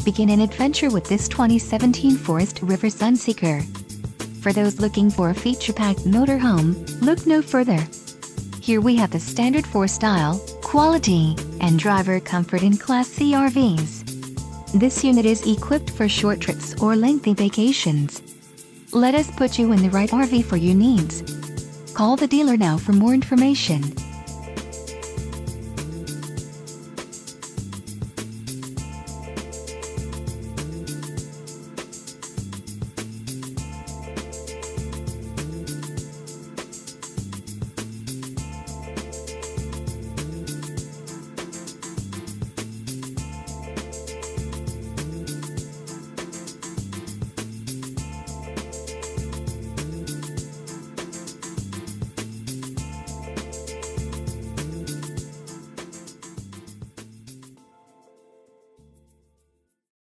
Begin an adventure with this 2017 Forest River Sunseeker. For those looking for a feature-packed motorhome, look no further. Here we have the standard 4-style, quality, and driver comfort in Class C RVs. This unit is equipped for short trips or lengthy vacations. Let us put you in the right RV for your needs. Call the dealer now for more information.